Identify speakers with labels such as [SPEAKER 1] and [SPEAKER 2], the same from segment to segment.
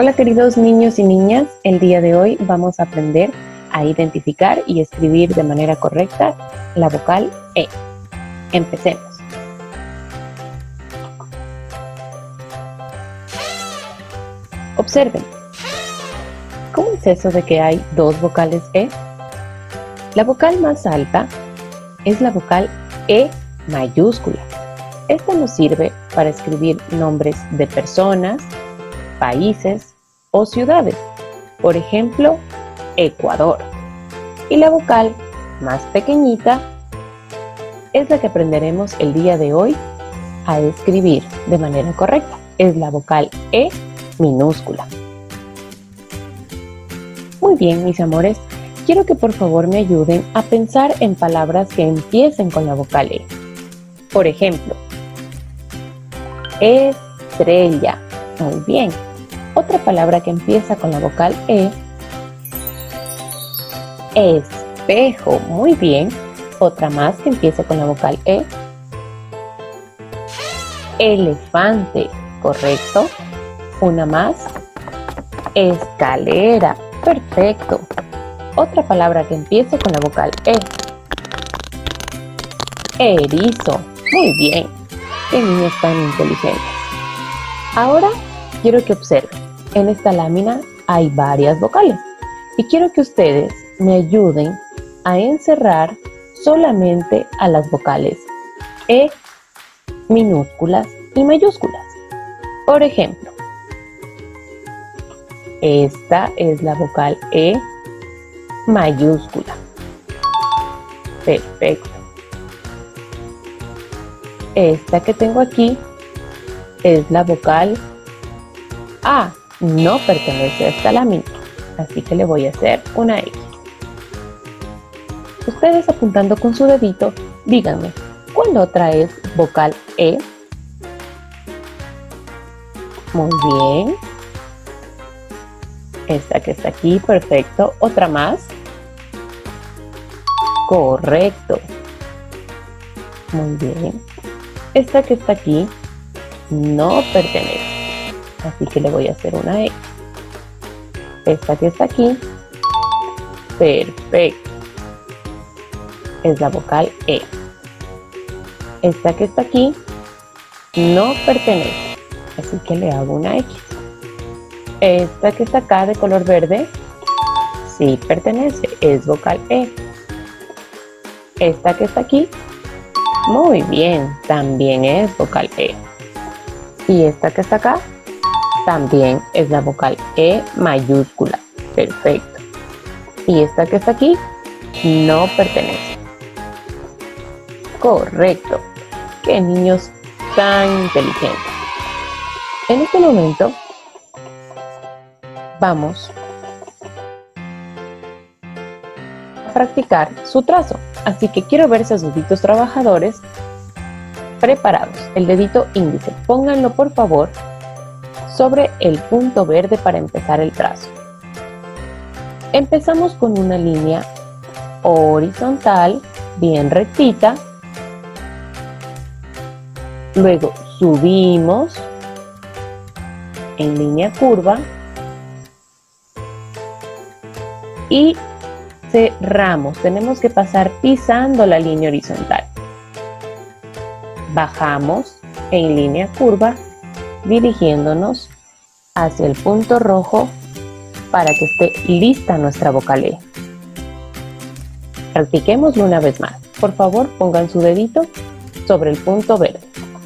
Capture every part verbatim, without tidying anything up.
[SPEAKER 1] Hola queridos niños y niñas, el día de hoy vamos a aprender a identificar y escribir de manera correcta la vocal E. Empecemos. Observen. ¿Cómo es eso de que hay dos vocales E? La vocal más alta es la vocal E mayúscula. Esta nos sirve para escribir nombres de personas, países o ciudades. Por ejemplo, Ecuador. Y la vocal más pequeñita es la que aprenderemos el día de hoy a escribir de manera correcta. Es la vocal E minúscula. Muy bien, mis amores. Quiero que por favor me ayuden a pensar en palabras que empiecen con la vocal E. Por ejemplo, estrella. Muy bien. Otra palabra que empieza con la vocal E. Espejo. Muy bien. Otra más que empiece con la vocal E. Elefante. Correcto. Una más. Escalera. Perfecto. Otra palabra que empiece con la vocal E. Erizo. Muy bien. Qué niños tan inteligentes. Ahora quiero que observen. En esta lámina hay varias vocales. Y quiero que ustedes me ayuden a encerrar solamente a las vocales E minúsculas y mayúsculas. Por ejemplo, esta es la vocal E mayúscula. Perfecto. Esta que tengo aquí es la vocal A. No pertenece a esta lámina, así que le voy a hacer una X. Ustedes apuntando con su dedito, díganme, ¿cuál otra es vocal E? Muy bien. Esta que está aquí, perfecto. ¿Otra más? Correcto. Muy bien. Esta que está aquí no pertenece, así que le voy a hacer una X. Esta que está aquí, perfecto. Es la vocal E. Esta que está aquí no pertenece, así que le hago una X. Esta que está acá de color verde, sí pertenece, es vocal E. Esta que está aquí, muy bien, también es vocal E. Y esta que está acá, también es la vocal E mayúscula. Perfecto. Y esta que está aquí, no pertenece. Correcto. ¡Qué niños tan inteligentes! En este momento, vamos a practicar su trazo. Así que quiero ver esos deditos trabajadores preparados. El dedito índice, pónganlo por favor sobre el punto verde para empezar el trazo. Empezamos con una línea horizontal, bien rectita. Luego subimos en línea curva y cerramos. Tenemos que pasar pisando la línea horizontal. Bajamos en línea curva, dirigiéndonos hacia el punto rojo para que esté lista nuestra vocal E. Practiquémoslo una vez más. Por favor, pongan su dedito sobre el punto verde.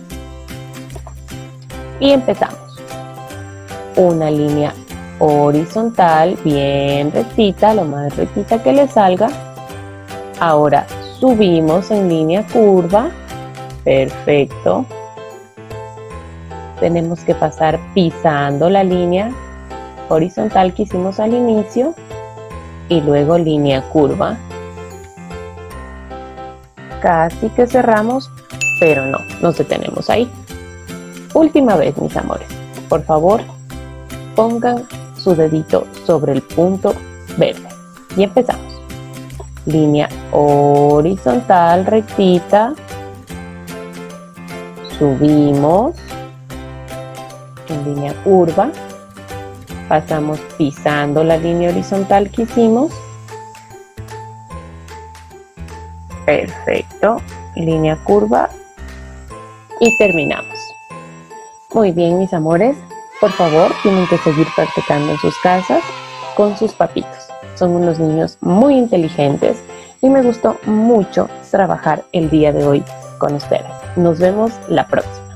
[SPEAKER 1] Y empezamos. Una línea horizontal, bien rectita, lo más rectita que le salga. Ahora subimos en línea curva. Perfecto. Tenemos que pasar pisando la línea horizontal que hicimos al inicio y luego línea curva. Casi que cerramos, pero no, nos detenemos ahí. Última vez, mis amores. Por favor, pongan su dedito sobre el punto verde. Y empezamos. Línea horizontal rectita. Subimos en línea curva. Pasamos pisando la línea horizontal que hicimos. Perfecto. Línea curva. Y terminamos. Muy bien, mis amores. Por favor, tienen que seguir practicando en sus casas con sus papitos. Son unos niños muy inteligentes y me gustó mucho trabajar el día de hoy con ustedes. Nos vemos la próxima.